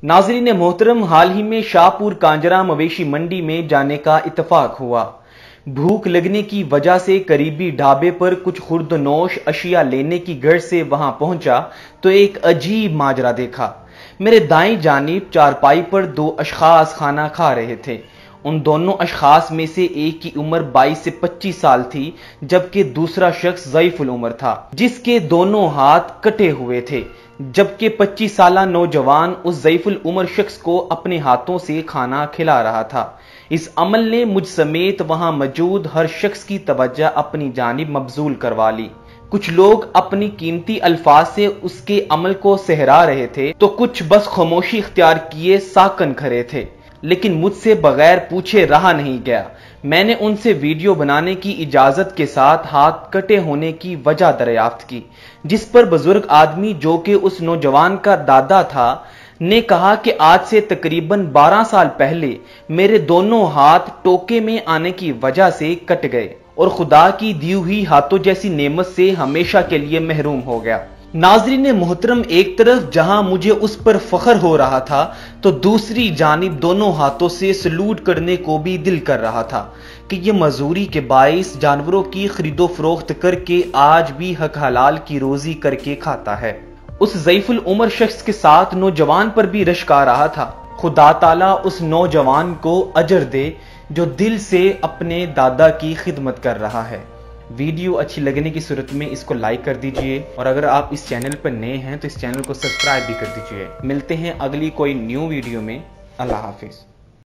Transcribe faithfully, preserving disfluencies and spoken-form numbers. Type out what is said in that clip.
नाज़रीन मोहतरम, हाल ही में शाहपुर कांजरा मवेशी मंडी में जाने का इत्तेफाक हुआ। भूख लगने की वजह से करीबी ढाबे पर कुछ खुर्दनोश अशिया लेने की गर्ज से वहां पहुंचा तो एक अजीब माजरा देखा। मेरे दाईं जानिब चारपाई पर दो अशखास खाना खा रहे थे। उन दोनों अशखास में से एक की उम्र बाईस से पच्चीस साल थी, जबकि दूसरा शख्स ज़ईफुल उम्र था, जिसके दोनों हाथ कटे हुए थे, जबकि पच्चीस साला नौजवान उस ज़ईफुल उम्र शख्स को अपने हाथों से खाना खिला रहा था। इस अमल ने मुझ समेत वहां मौजूद हर शख्स की तवज्जो अपनी जानिब मबजूल करवा ली। कुछ लोग अपनी कीमती अल्फाज से उसके अमल को सहरा रहे थे तो कुछ बस खामोशी इख्तियार किए साकन खड़े थे, लेकिन मुझसे बगैर पूछे रहा नहीं गया। मैंने उनसे वीडियो बनाने की इजाजत के साथ हाथ कटे होने की वजह दरियाफ्त की, जिस पर बुजुर्ग आदमी, जो कि उस नौजवान का दादा था, ने कहा कि आज से तकरीबन बारह साल पहले मेरे दोनों हाथ टोके में आने की वजह से कट गए और खुदा की दी हुई हाथों जैसी नेमत से हमेशा के लिए महरूम हो गया। नाज़रीन मोहतरम, एक तरफ जहां मुझे उस पर फख्र हो रहा था तो दूसरी जानिब दोनों हाथों से सलूट करने को भी दिल कर रहा था कि यह मजदूरी के बाइस जानवरों की खरीदो फरोख्त करके आज भी हक हलाल की रोजी करके खाता है। उस ज़ईफुल उम्र शख्स के साथ नौजवान पर भी रश्क आ रहा था। खुदा ताला उस नौजवान को अजर दे जो दिल से अपने दादा की खिदमत कर रहा है। वीडियो अच्छी लगने की सूरत में इसको लाइक कर दीजिए और अगर आप इस चैनल पर नए हैं तो इस चैनल को सब्सक्राइब भी कर दीजिए। मिलते हैं अगली कोई न्यू वीडियो में। अल्लाह हाफिज।